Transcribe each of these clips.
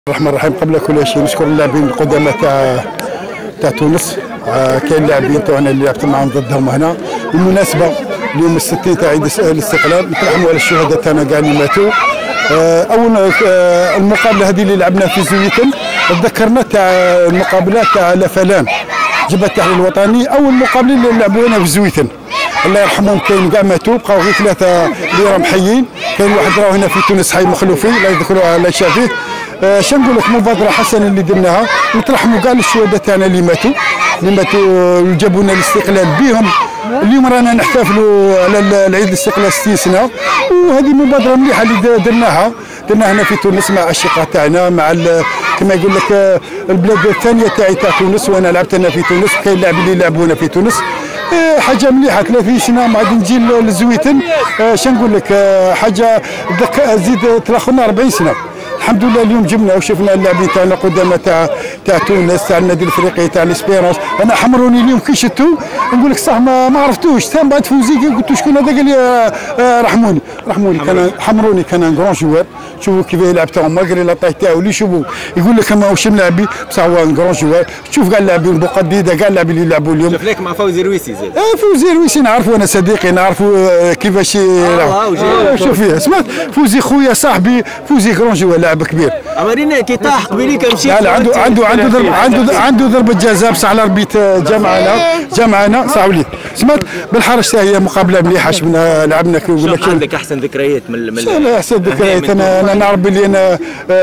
الرحمن الرحيم. قبل كل شيء نشكر اللاعبين القدامى تاع تونس. كاين لاعبين تاعنا اللي لعبت معهم ضدهم هنا. بالمناسبه اليوم ال60 تاع عيد الاستقلال نترحموا على الشهداء تاعنا كاع اللي ماتوا. اول المقابله هذه اللي لعبنا في زويتن تذكرنا تاع المقابلات تاع لافلان جبهه التحرير الوطني. اول مقابله اللي لعبوا هنا في زويتن الله يرحمهم كاين كاع ماتوا، بقاو غير ثلاثه اللي راهم حيين. كاين واحد راه هنا في تونس حي مخلوفي الله يذكروه الله يشافيه. شنقول لك مبادره حسنه اللي درناها نترحموا كاع الشهداء تاعنا اللي ماتوا جابوا لنا الاستقلال بهم. اليوم رانا نحتفلوا على العيد الاستقلال 60 سنه، وهذه مبادره مليحه اللي درناها هنا في تونس مع الاشقاء تاعنا، مع كما يقول لك البلاد الثانيه تاع تونس. وانا لعبت هنا في تونس، كاين لاعبين اللي لعبوا هنا في تونس. حاجه مليحه 30 سنه ما عاد نجي للزويتن. شنقول لك حاجه زيد تراخونا 40 سنه. الحمد لله اليوم جبنا وشفنا اللاعبين تاعنا قدامى تاع تونس، تاع النادي الافريقي تاع الاسبيرونس. انا حمروني اليوم كي شفتو نقول لك صح ما عرفتوش. ثم بعد فوزي قلت شكون هذا؟ قال لي رحموني كان حمروني كان ان كرون جوار. شوفوا كيف يلعب تاعهم مالغري لا طاي تاعو اللي شوفوا يقول لك ماهوش ملاعبي بصح هو ان كرون جوار. شوف كاع اللاعبين بوقديده كاع اللاعبين اللي يلعبوا اليوم. شوف لك مع فوزي الرويسي زاد. فوزي الرويسي نعرفه انا صديقي، نعرفه كيفاش يلعب. شوف فيه سمعت فوزي خويا صاحبي، فوزي كرون جوار لاعب كبير. امرينا كي طاح قبيليك مشي. لا عنده ضربه جزاء بصح على ربيت جمعنا صح وليد. سمعت بالحرج هي مقابله مليحه شفنا لعبنا كي يقول لك. عندك احسن ذكريات من لا احسن ذكريات انا نعرف بلي انا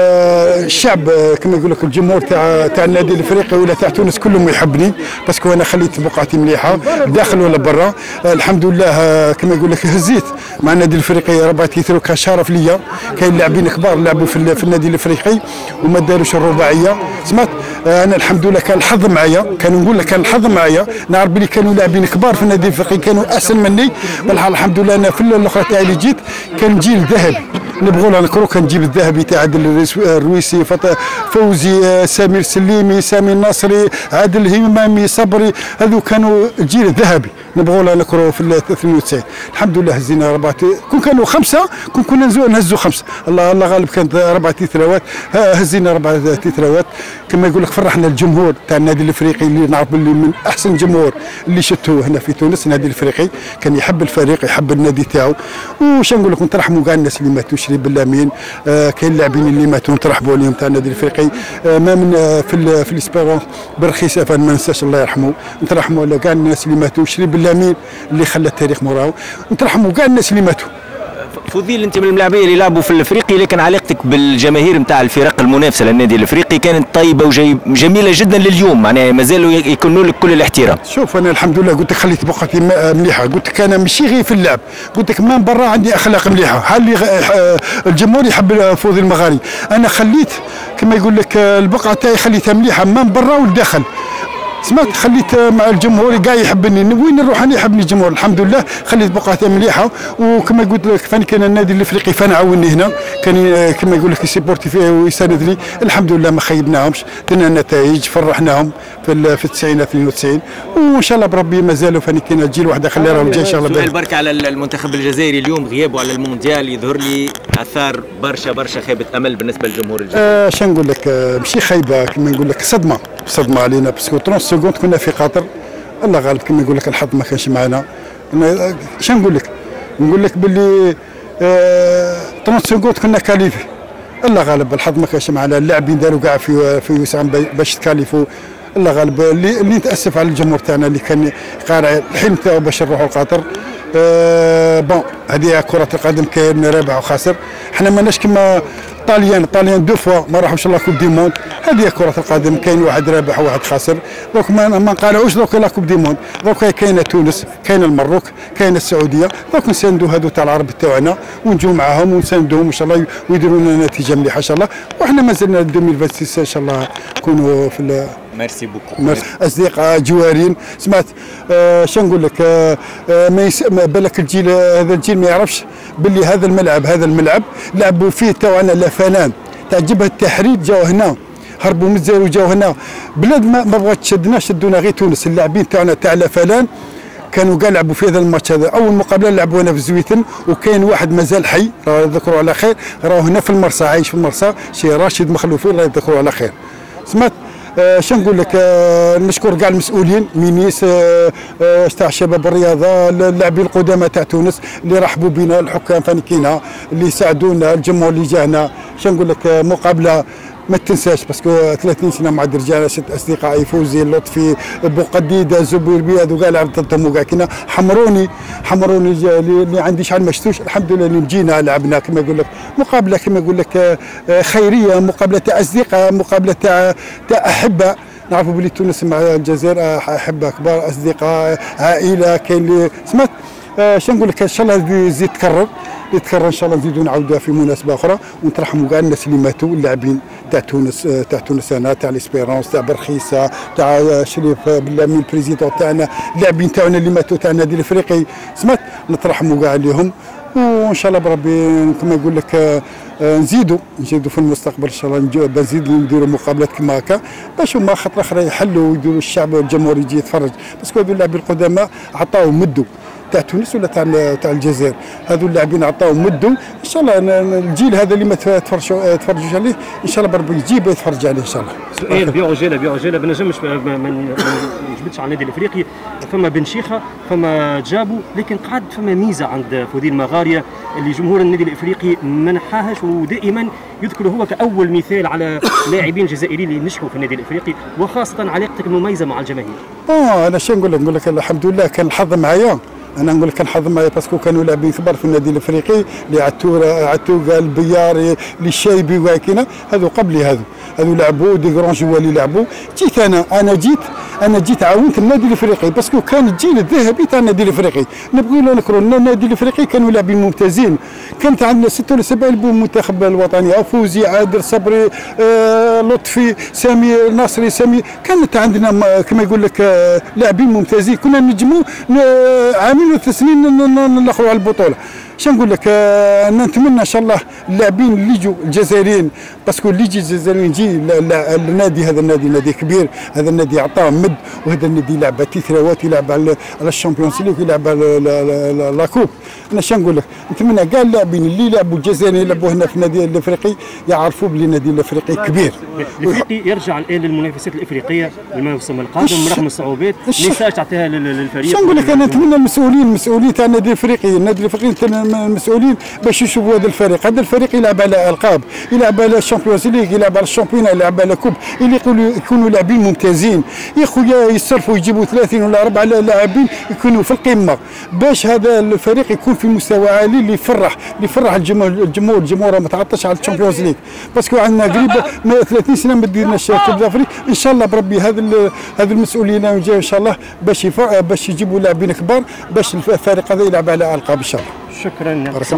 الشعب كما يقول لك الجمهور تاع النادي الافريقي ولا تاع تونس كلهم يحبني باسكو انا خليت بقعتي مليحه داخل ولا برا. الحمد لله كما يقول لك هزيت مع النادي الافريقي 4 تيترو كان شرف ليا. كاين لاعبين كبار لعبوا في النادي الافريقي وما داروش الرباعيه. سمعت انا الحمد لله كان الحظ معايا، كان نقول لك كان الحظ معايا. نعرف بلي كانوا لاعبين كبار في النادي الافريقي كانوا احسن مني. بالحال الحمد لله انا في الاخرى تاعي اللي جيت كان جيل ذهبي نبغوا لها نكرو. كان نجيب الذهبي تاع عادل الرويسي، فوزي، سمير سليمي، سامي الناصري، عادل الهمامي، صبري، هذو كانوا الجيل الذهبي نبغوا لها نكرو في 92. الحمد لله هزينا 4 كون كانوا 5 كنا نهزوا 5. الله غالب كانت 4 تيتراوات هزينا 4 تيتراوات. كما يقول لك فرحنا الجمهور تاع النادي الافريقي اللي نعرف اللي من احسن جمهور اللي شفتوه هنا في تونس. النادي الافريقي كان يحب الفريق يحب النادي تاعو. وش نقول لكم نترحموا كاع الناس اللي ماتوا شريف باللامين. كاين لاعبين اللي ماتوا نترحبوا عليهم تاع النادي الافريقي. ما من في الاسبيرونس برخيص ما ننساش الله يرحمه. نترحموا على كاع الناس اللي ماتوا شريف باللامين اللي خلى التاريخ موراه. نترحموا كاع الناس اللي ماتوا. فضيل انت من اللاعبين اللي لعبوا في الافريقي، لكن علاقتك بالجماهير نتاع الفرق المنافسه للنادي الافريقي كانت طيبه وجميله جدا لليوم، معناها مازالوا يكونوا لك كل الاحترام. شوف انا الحمد لله قلت لك خليت بقعتي مليحه. قلت لك انا ماشي غير في اللعب، قلت لك من برا عندي اخلاق مليحه. اللي الجمهور يحب فوزي المغاري. انا خليت كما يقول لك البقعه تاعي خليتها مليحه من برا والداخل. سمعت خليت مع الجمهور كاع يحبني، وين نروح انا يحبني الجمهور. الحمد لله خليت بقعتي مليحه. وكما قلت لك فان كان النادي الافريقي فان عاوني هنا، كان كما يقول لك يسيبورتي فيه ويساندني. الحمد لله ما خيبناهمش، درنا نتائج فرحناهم في التسعينات 92. وان شاء الله بربي مازالوا فان كاين الجيل واحد خلي راهم جاي ان شاء الله. سؤال برك على المنتخب الجزائري اليوم، غيابه على المونديال يظهر لي اثار برشا خيبه امل بالنسبه للجمهور الجزائري. شنو نقول لك ماشي خيبه كما نقول لك صدمه علينا باسكو 30 سكوند كنا في خطر. الله غالب كما يقول لك الحظ ما كانش معنا. شنو نقول لك باللي 30 سكوند كنا كاليفي. الله غالب الحظ ما كانش معنا. اللاعبين داروا كاع في وسعهم باش تكاليفوا. الله غالب اللي نتاسف على الجمهور تاعنا اللي كان قارع الحلم تاعو باش نروحوا لقطر. بون هذه كرة القدم كاين رابح وخاسر. حنا ماناش كما طاليان 2 فوا ما راحوش لا كوب دي موند. هذه كرة القدم كاين واحد رابح وواحد خاسر. دونك ما نقالعوش دوك لا كوب دي موند. دونك كاينه تونس، كاينه المروك، كاينه السعوديه. دونك نساندوا هذو تاع العرب تاعنا ونجوا معاهم ونساندوهم ان شاء الله ويديروا لنا نتيجه مليحه ان شاء الله. وحنا مازلنا 2026 ان شاء الله نكونوا في ميرسي بوكو. اصدقاء جوارين. سمعت شنو نقول لك ما بالك الجيل هذا الجيل ما يعرفش باللي هذا الملعب لعبوا فيه تاعنا لافلان تاع جبهه التحرير جاوا هنا هربوا من الجزائر وجاوا هنا. بلاد ما بغات تشدنا شدونا غير تونس. اللاعبين تاعنا تاع لافلان كانوا كاع لعبوا في هذا الماتش هذا. اول مقابله لعبوا هنا في زويتن، وكاين واحد مازال حي راه يذكروا على خير، راه هنا في المرسى، عايش في المرسى، شي راشد مخلوفي الله يذكروا على خير. سمعت شنو نقول لك، نشكر كاع المسؤولين، مينيس تاع شباب الرياضه، اللاعبين القدامى تاع تونس اللي رحبوا بنا، الحكام فاني كاينه اللي ساعدونا، الجمهور اللي جانا. شنو نقول لك، مقابله ما تنساش، باسكو 30 سنه مع الرجال، 6 اصدقائي، فوزي، لطفي، بوقديده، زبير بياد، وكاع لعبت ضدهم وكاع كنا حمروني اللي عندي شحال ما شفتوش. الحمد لله اللي جينا لعبنا كما يقول لك مقابله، كما يقول لك خيريه، مقابله تاع اصدقاء، مقابله تاع احبه. نعرفوا بلي تونس مع الجزائر احبه كبار، اصدقاء، عائله، كاين اللي سمعت. شنو نقول لك، ان شاء الله يزيد يتكرر ان شاء الله، نزيدوا نعاودوها في مناسبه اخرى، ونترحموا كاع الناس اللي ماتوا، اللاعبين تاع تونس انا، تاع ليسبيرونس، تاع برخيصه، تاع شريف بالامين البريزيدون تاعنا، اللاعبين تاعنا اللي ماتوا تاع النادي الافريقي. سمعت، نترحموا كاع عليهم، وان شاء الله بربي كما يقول لك نزيدوا في المستقبل ان شاء الله، نزيدوا نديروا مقابلات كما هكا، باش هما خطره اخرى يحلوا ويديروا الشعب والجمهور يجي يتفرج، باسكو هذو اللاعبين القدامى عطاو مدوا تاع تونس ولا تاع الجزائر، هذو اللاعبين عطاو مدوا، ان شاء الله الجيل هذا اللي ما تفرجوش عليه ان شاء الله بربي يجيب يتفرج عليه ان شاء الله. سؤال بعجاله ما نجمش ما نجبدش على النادي الافريقي، فما بن شيخه، فما جابو، لكن قعد فما ميزه عند فودين مغاريا اللي جمهور النادي الافريقي ما نحاهاش، ودائما يذكر هو كاول مثال على لاعبين جزائريين اللي نجحوا في النادي الافريقي، وخاصه علاقتك المميزه مع الجماهير. انا شنو نقول لك الحمد لله كان الحظ معايا، انا نقول لك كان حظ معايا، باسكو كانوا لاعبين كبار في النادي الافريقي، اللي عتوقه، البياري، اللي الشايبي وكاينه، هذو قبلي، هذو لعبوا دي كرون جوا اللي لعبوا. جيت انا جيت عاونت النادي الافريقي، باسكو كان الجيل الذهبي تاع النادي الافريقي، نبغي نذكروا النادي الافريقي كانوا لاعبين ممتازين، كانت عندنا 6 ولا 7 لاعبين المنتخب الوطني، فوزي، عادل، صبري، لطفي، سامي، ناصري، سامي، كانت عندنا كما يقول لك لاعبين ممتازين، كنا نجموا عامين 3 سنين ناخذوا على البطوله. شنو نقول لك، نتمنى ان شاء الله اللاعبين اللي يجوا الجزائريين، باسكو اللي يجي الجزائريين يجي النادي هذا، نادي كبير، هذا النادي عطاه مد، وهذا النادي يلعب تيثراوات، يلعب على الشامبيونز ليغ، يلعب على لا كوب. انا شنو نقول لك، نتمنى كاع اللاعبين اللي يلعبوا الجزائريين يلعبوا هنا في النادي الافريقي يعرفوا بلي النادي الافريقي كبير. الافريقي يرجع الان للمنافسات الافريقيه الموسم القادم رغم الصعوبات، ميساج تعطيها للفريق. شنو نقول لك، انا نتمنى المسؤولين تاع النادي الافريقي المسؤولين باش يشوفوا هذا الفريق يلعب على القاب، يلعب على الشامبيونز ليغ، يلعب على الشامبيون، يلعب على كوب، اللي يكونوا لاعبين ممتازين يا خويا، يصرفوا يجيبوا 30 ولا 4 لاعبين يكونوا في القمه، باش هذا الفريق يكون في مستوى عالي اللي يفرح الجمهور ما تعطش على الشامبيونز ليغ، باسكو عندنا قريب 30 سنه ما ديرناش كاس افريقيا. ان شاء الله بربي هذا المسؤولين يجوا ان شاء الله باش يجيبوا لاعبين كبار، باش الفريق هذا يلعب على القاب ان شاء الله. شكرا.